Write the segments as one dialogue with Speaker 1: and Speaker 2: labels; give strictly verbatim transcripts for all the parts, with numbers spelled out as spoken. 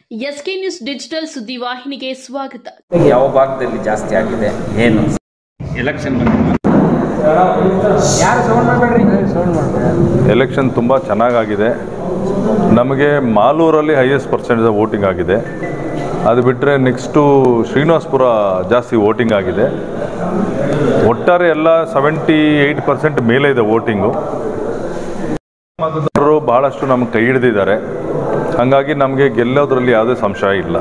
Speaker 1: SK news digital ಸುದ್ದಿವಾಹಿನಿಗೆ ಸ್ವಾಗತ.
Speaker 2: ಯಾವ ಭಾಗದಲ್ಲಿ ಜಾಸ್ತಿ ಆಗಿದೆ ಏನು ಎಲೆಕ್ಷನ್
Speaker 3: ಎಲೆಕ್ಷನ್ ತುಂಬ ಚೆನ್ನಾಗಾಗಿದೆ. ನಮಗೆ ಮಾಲೂರಲ್ಲಿ ಹೈಯೆಸ್ಟ್ ಪರ್ಸೆಂಟೇಜ್ ವೋಟಿಂಗ್ ಆಗಿದೆ. ಅದು ಬಿಟ್ಟರೆ ನೆಕ್ಸ್ಟು ಶ್ರೀನಿವಾಸಪುರ ಜಾಸ್ತಿ ವೋಟಿಂಗ್ ಆಗಿದೆ. ಒಟ್ಟಾರೆ ಎಲ್ಲ ಸೆವೆಂಟಿ ಏಯ್ಟ್ ಪರ್ಸೆಂಟ್ ಮೇಲೆ ಇದೆ ವೋಟಿಂಗು. ಮತದಾರರು ಭಾಳಷ್ಟು ನಮ್ಗೆ ಕೈ ಹಿಡಿದಿದ್ದಾರೆ. ಹಾಗಾಗಿ ನಮಗೆ ಗೆಲ್ಲೋದ್ರಲ್ಲಿ ಯಾವುದೇ ಸಂಶಯ ಇಲ್ಲ.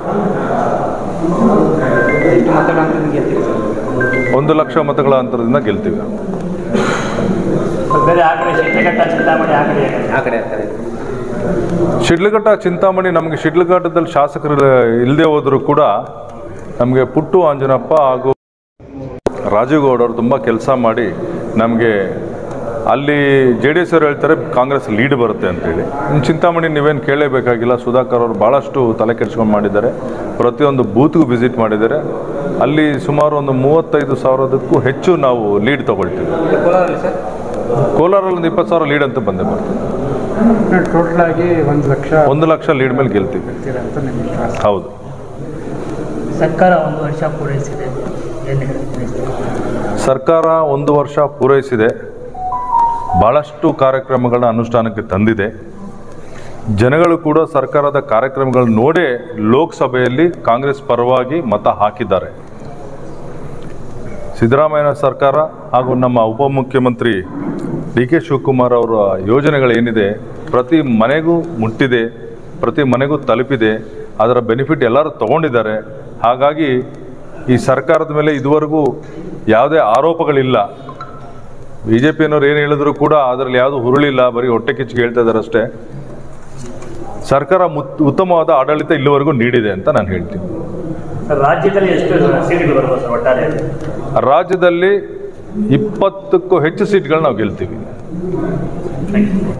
Speaker 3: ಒಂದು ಲಕ್ಷ ಮತಗಳ ಅಂತರದಿಂದ ಗೆಲ್ತೀವಿ. ಶಿಡ್ಲಘಟ್ಟ ಚಿಂತಾಮಣಿ ನಮಗೆ ಶಿಡ್ಲಘಟ್ಟದಲ್ಲಿ ಶಾಸಕರು ಇಲ್ಲದೆ ಹೋದರೂ ಕೂಡ ನಮಗೆ ಪುಟ್ಟು ಆಂಜನಪ್ಪ ಹಾಗೂ ರಾಜೀವ್ಗೌಡ ಅವರು ತುಂಬ ಕೆಲಸ ಮಾಡಿ ನಮಗೆ ಅಲ್ಲಿ ಜೆ ಡಿ ಎಸ್ ಅವರು ಹೇಳ್ತಾರೆ ಕಾಂಗ್ರೆಸ್ ಲೀಡ್ ಬರುತ್ತೆ ಅಂತೇಳಿ. ಇನ್ನು ಚಿಂತಾಮಣಿ ನೀವೇನು ಕೇಳಲೇಬೇಕಾಗಿಲ್ಲ. ಸುಧಾಕರ್ ಅವರು ಭಾಳಷ್ಟು ತಲೆ ಕೆಡಿಸ್ಕೊಂಡು ಮಾಡಿದ್ದಾರೆ. ಪ್ರತಿಯೊಂದು ಬೂತ್ಗೂ ವಿಸಿಟ್ ಮಾಡಿದ್ದಾರೆ. ಅಲ್ಲಿ ಸುಮಾರು ಒಂದು ಮೂವತ್ತೈದು ಸಾವಿರದಕ್ಕೂ ಹೆಚ್ಚು ನಾವು ಲೀಡ್ ತಗೊಳ್ತೀವಿ. ಕೋಲಾರಲ್ಲಿ ಒಂದು ಇಪ್ಪತ್ತು ಸಾವಿರ ಲೀಡ್ ಅಂತ ಬಂದೇ ಬರ್ತದೆ.
Speaker 4: ಟೋಟಲ್ ಆಗಿ ಒಂದು ಲಕ್ಷ
Speaker 3: ಒಂದು ಲಕ್ಷ ಲೀಡ್ ಮೇಲೆ ಗೆಲ್ತೀವಿ. ಹೌದು.
Speaker 5: ಸರ್ಕಾರ ಒಂದು ವರ್ಷ ಪೂರೈಸಿದೆ.
Speaker 3: ಸರ್ಕಾರ ಒಂದು ವರ್ಷ ಪೂರೈಸಿದೆ. ಭಾಳಷ್ಟು ಕಾರ್ಯಕ್ರಮಗಳನ್ನ ಅನುಷ್ಠಾನಕ್ಕೆ ತಂದಿದೆ. ಜನಗಳು ಕೂಡ ಸರ್ಕಾರದ ಕಾರ್ಯಕ್ರಮಗಳನ್ನ ನೋಡೇ ಲೋಕಸಭೆಯಲ್ಲಿ ಕಾಂಗ್ರೆಸ್ ಪರವಾಗಿ ಮತ ಹಾಕಿದ್ದಾರೆ. ಸಿದ್ದರಾಮಯ್ಯ ಸರ್ಕಾರ ಹಾಗೂ ನಮ್ಮ ಉಪಮುಖ್ಯಮಂತ್ರಿ ಡಿ ಕೆ ಶಿವಕುಮಾರ್ ಅವರ ಯೋಜನೆಗಳೇನಿದೆ ಪ್ರತಿ ಮನೆಗೂ ಮುಟ್ಟಿದೆ, ಪ್ರತಿ ಮನೆಗೂ ತಲುಪಿದೆ. ಅದರ ಬೆನಿಫಿಟ್ ಎಲ್ಲರೂ ತಗೊಂಡಿದ್ದಾರೆ. ಹಾಗಾಗಿ ಈ ಸರ್ಕಾರದ ಮೇಲೆ ಇದುವರೆಗೂ ಯಾವುದೇ ಆರೋಪಗಳಿಲ್ಲ. ಬಿ ಜೆ ಪಿಯನ್ನವ್ರು ಏನು ಹೇಳಿದ್ರು ಕೂಡ ಅದರಲ್ಲಿ ಯಾವುದು ಹುರುಳಿಲ್ಲ, ಬರೀ ಹೊಟ್ಟೆ ಕಿಚ್ಚಿಗೆ ಹೇಳ್ತಾ ಇದ್ದಾರೆ ಅಷ್ಟೇ. ಸರ್ಕಾರ ಉತ್ತಮವಾದ ಆಡಳಿತ ಇಲ್ಲಿವರೆಗೂ ನೀಡಿದೆ ಅಂತ ನಾನು ಹೇಳ್ತೀನಿ.
Speaker 5: ರಾಜ್ಯದಲ್ಲಿ ಎಷ್ಟು ಸೀಟ್ಗಳು ಬರ್ಬೋದು ಸರ್ ಒಟ್ಟಾರೆ?
Speaker 3: ರಾಜ್ಯದಲ್ಲಿ ಇಪ್ಪತ್ತಕ್ಕೂ ಹೆಚ್ಚು ಸೀಟ್ಗಳು ನಾವು ಗೆಲ್ತೀವಿ.